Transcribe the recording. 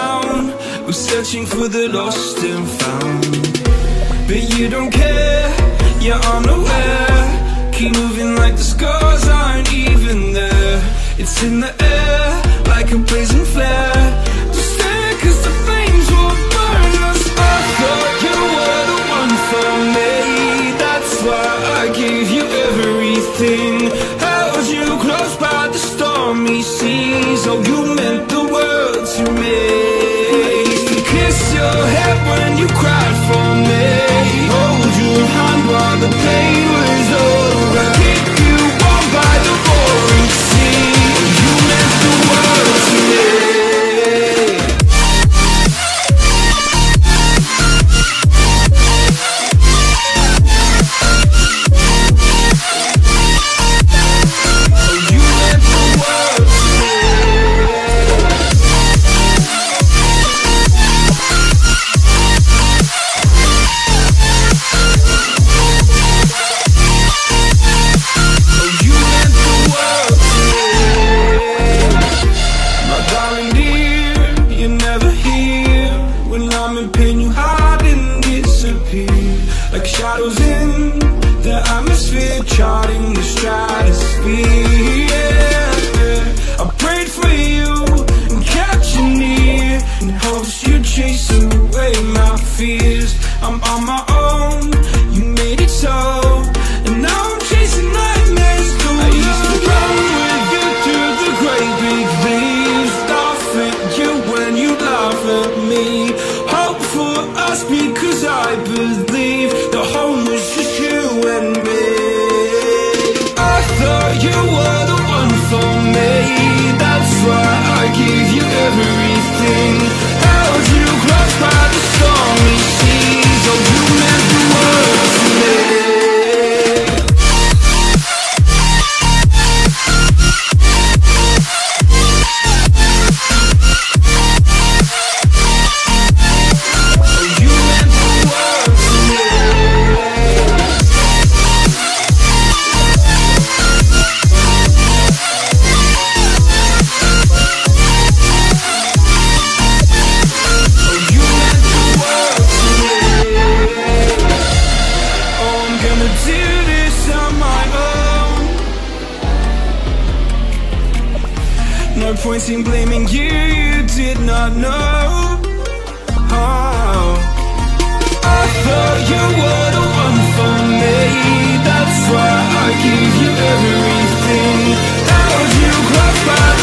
town. We're searching for the lost and found, but you don't care, you're unaware. Keep moving like the scars aren't even there. It's in the air, like a blazing flare. Just stare, cause the flames will burn us. I thought you were the one for me, that's why I gave you everything. Held you close by the stormy seas. Oh, you meant the world to me. I used to kiss your head when you cried for me, hold your hand while the pain was over, keep you warm by the roaring sea. You meant the world to me. Like shadows in the atmosphere, charting the stratosphere. Yeah. I prayed for you and kept you near, in hopes you'd chase away my fears. I'm on my own, you made it so, and now I'm chasing nightmares too. I used to run with you through the great big leaves, laugh at you when you laugh at me. Hope for us because I believe the home was just you and me. I thought you were the one for me, that's why I gave you everything. Held you close by the stormy seas. Oh, you meant the world to me. No point in blaming you, you did not know. Oh, I thought you were the one for me, that's why I gave you everything. Held you close by